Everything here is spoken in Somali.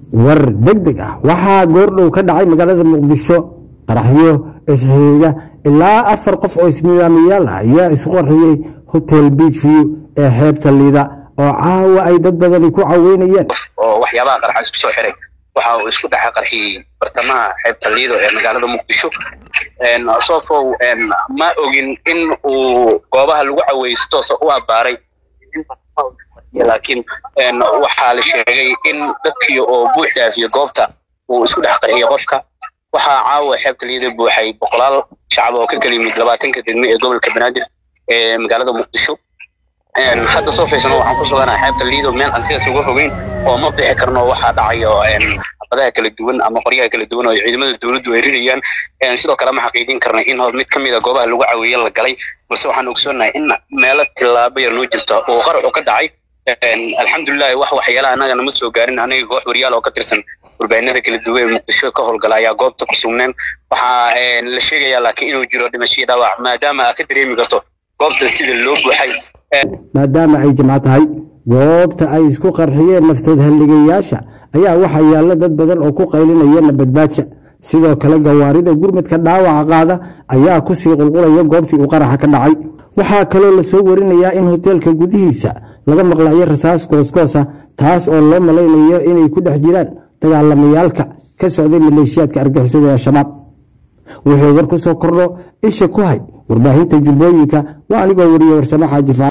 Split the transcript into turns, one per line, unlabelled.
war degdeg ah waxaa goordhow ka dhacay magaalada muqdisho qaraxyo isxiiga ilaa 4 qof oo ismidaamiyaal ah ayaa isku qarxiyay hotel beach view ee xeebta liida oo caawa ay dad badan ku caweynayeen
oo waxyaabaha qarax isku soo xiray waxa uu isku dhaxay qarxiyay bartamaha xeebta liida ee magaalada muqdisho asofo ma ogin in uu goobaha lagu caweysto soo abaaray laakiin waxa la sheegay in dadkii oo buux dhaafiyo goobta uu isku dhex qarxiyay qofka waxa caawa xeebta liida buuxay boqolaal shacab oo ka kala yimid 20 degmo ee gobolka Banaadir ee magaalada muqdisho hadda soo fiirsano waxaan ku suganahay xeebta liida meel aan sidaas uga fogeyn oo ma bixi karno waxa dhacayo xabadaha kala duwan ama qoryaha kala duwan oo ciidamada dawladdu ay ridayaan sidoo kale ma xaqiijin karnay in mid kamid ah goobaha lagu caweeyay la galay balse waxaan ogsoonahay in meel tilaabo yar loo jirto oo qarax ka dhacay alxamdulillah waxyaalaha anaga ma soo gaarin aniga koox wariyaal oo ka tirsan warbaahinada kala duwan ee muqdisho ka howlgalaya goobta ku sugneen waxa la sheegayaa laakiin inuu jiro dhimasho dhaawac maadaama ay ka dareemi karto goobta sida loo buuxay
maadaama ay jamac tahay goobta ay isku qarxiyeen naftood haligayaasha ayaa waxa yaala dad badan oo ku qaylinaya nabadbaadsha sidoo kale gawaarida gurmadka dhaawaca qaada ayaa ku sii qulqulaya goobtii uu qaraxa ka dhacay waxa kale la soo warinayaa in hotelka gudihiisa laga maqlayo rasaas gooskoosa taas oo loo maleynayo inay ku dhex jiraan dagaalamayaalka ka socday maleeshiyaadka argagixisada ee shabaab wuxuu war ku soo kordho isha ku hay warbaahinta jubbooyinka waa anigoo wariye warsamo xaaji